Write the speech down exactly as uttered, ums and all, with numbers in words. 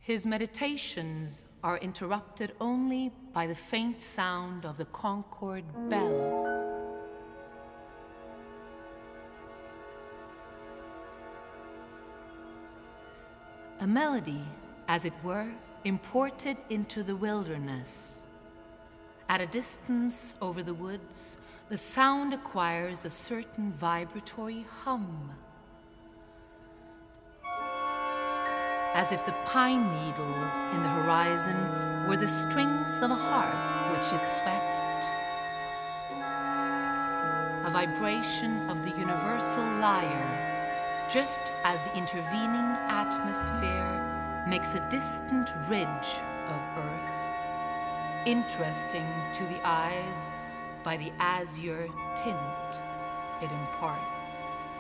His meditations are interrupted only by the faint sound of the Concord bell. A melody, as it were, imported into the wilderness. At a distance over the woods, the sound acquires a certain vibratory hum, as if the pine needles in the horizon were the strings of a harp which it swept. A vibration of the universal lyre, just as the intervening atmosphere makes a distant ridge of earth, interesting to the eyes by the azure tint it imparts.